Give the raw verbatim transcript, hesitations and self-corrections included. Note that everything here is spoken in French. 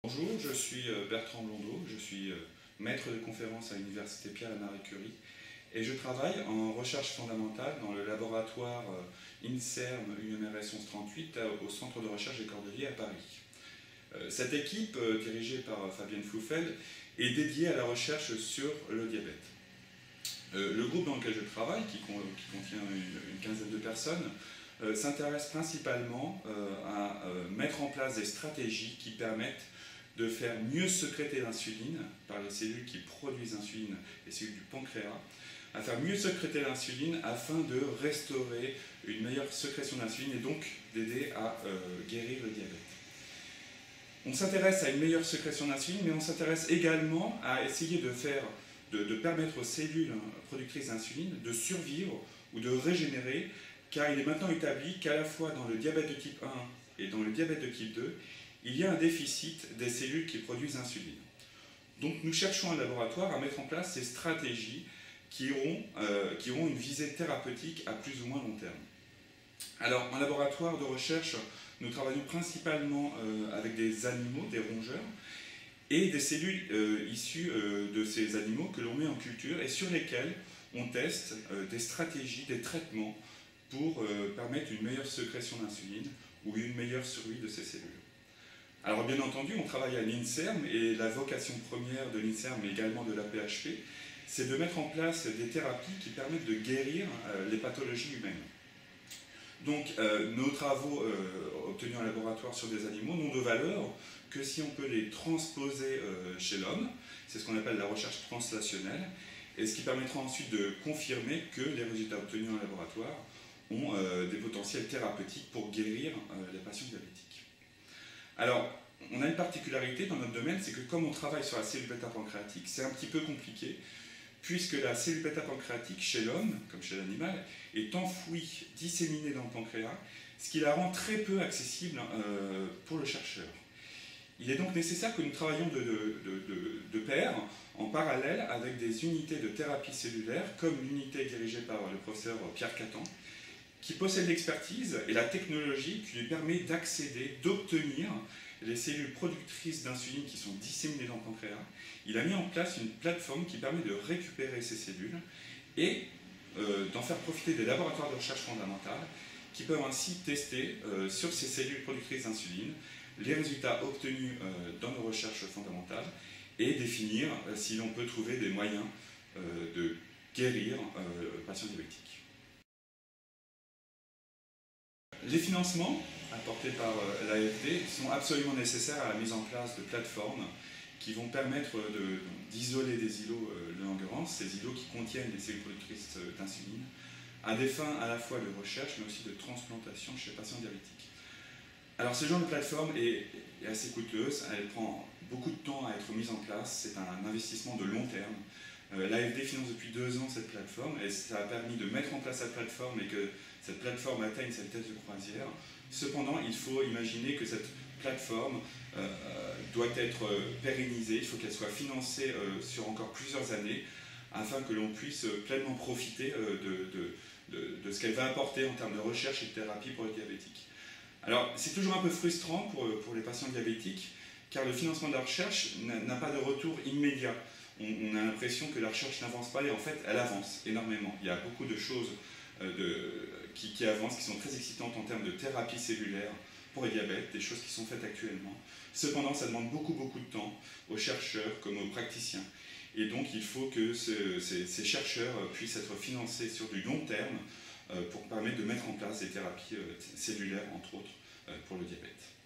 Bonjour, je suis Bertrand Blondeau, je suis maître de conférence à l'université Pierre et Marie Curie et je travaille en recherche fondamentale dans le laboratoire INSERM U M R S onze trente-huit au centre de recherche des Cordeliers à Paris. Cette équipe, dirigée par Fabienne Floufel, est dédiée à la recherche sur le diabète. Le groupe dans lequel je travaille, qui contient une quinzaine de personnes, s'intéresse principalement à mettre en place des stratégies qui permettent de faire mieux sécréter l'insuline par les cellules qui produisent l'insuline, les cellules du pancréas, à faire mieux sécréter l'insuline afin de restaurer une meilleure sécrétion d'insuline et donc d'aider à euh, guérir le diabète. On s'intéresse à une meilleure sécrétion d'insuline, mais on s'intéresse également à essayer de, faire, de, de permettre aux cellules productrices d'insuline de survivre ou de régénérer, car il est maintenant établi qu'à la fois dans le diabète de type un et dans le diabète de type deux, il y a un déficit des cellules qui produisent l'insuline. Donc nous cherchons un laboratoire à mettre en place ces stratégies qui auront, euh, qui auront une visée thérapeutique à plus ou moins long terme. Alors en laboratoire de recherche, nous travaillons principalement euh, avec des animaux, des rongeurs, et des cellules euh, issues euh, de ces animaux que l'on met en culture et sur lesquelles on teste euh, des stratégies, des traitements pour euh, permettre une meilleure sécrétion d'insuline ou une meilleure survie de ces cellules. Alors bien entendu, on travaille à l'INSERM et la vocation première de l'INSERM mais également de l'A P H P, c'est de mettre en place des thérapies qui permettent de guérir euh, les pathologies humaines. Donc euh, nos travaux euh, obtenus en laboratoire sur des animaux n'ont de valeur que si on peut les transposer euh, chez l'homme, c'est ce qu'on appelle la recherche translationnelle, et ce qui permettra ensuite de confirmer que les résultats obtenus en laboratoire ont euh, des potentiels thérapeutiques pour guérir euh, les patients diabétiques. Alors, on a une particularité dans notre domaine, c'est que comme on travaille sur la cellule bêta-pancréatique, c'est un petit peu compliqué, puisque la cellule bêta-pancréatique chez l'homme, comme chez l'animal, est enfouie, disséminée dans le pancréas, ce qui la rend très peu accessible euh, pour le chercheur. Il est donc nécessaire que nous travaillions de, de, de, de pair, en parallèle, avec des unités de thérapie cellulaire, comme l'unité dirigée par le professeur Pierre Catan, qui possède l'expertise et la technologie qui lui permet d'accéder, d'obtenir les cellules productrices d'insuline qui sont disséminées dans le pancréas. Il a mis en place une plateforme qui permet de récupérer ces cellules et euh, d'en faire profiter des laboratoires de recherche fondamentale qui peuvent ainsi tester euh, sur ces cellules productrices d'insuline les résultats obtenus euh, dans nos recherches fondamentales et définir euh, si l'on peut trouver des moyens euh, de guérir euh, le patient diabétique. Les financements apportés par l'A F D sont absolument nécessaires à la mise en place de plateformes qui vont permettre d'isoler des îlots de Langerhans, ces îlots qui contiennent des cellules productrices d'insuline, à des fins à la fois de recherche mais aussi de transplantation chez les patients diabétiques. Alors ce genre de plateforme est, est assez coûteuse, elle prend beaucoup de temps à être mise en place, c'est un investissement de long terme. Euh, L'A F D finance depuis deux ans cette plateforme et ça a permis de mettre en place cette plateforme et que cette plateforme atteigne sa vitesse de croisière. Cependant, il faut imaginer que cette plateforme euh, doit être pérennisée, il faut qu'elle soit financée euh, sur encore plusieurs années afin que l'on puisse pleinement profiter euh, de, de, de, de ce qu'elle va apporter en termes de recherche et de thérapie pour les diabétiques. Alors, c'est toujours un peu frustrant pour, pour les patients diabétiques car le financement de la recherche n'a pas de retour immédiat. On a l'impression que la recherche n'avance pas et en fait elle avance énormément. Il y a beaucoup de choses euh, de, qui, qui avancent, qui sont très excitantes en termes de thérapie cellulaire pour les diabètes, des choses qui sont faites actuellement. Cependant, ça demande beaucoup beaucoup de temps aux chercheurs comme aux praticiens. Et donc il faut que ce, ces, ces chercheurs puissent être financés sur du long terme euh, pour permettre de mettre en place des thérapies euh, cellulaires, entre autres, euh, pour le diabète.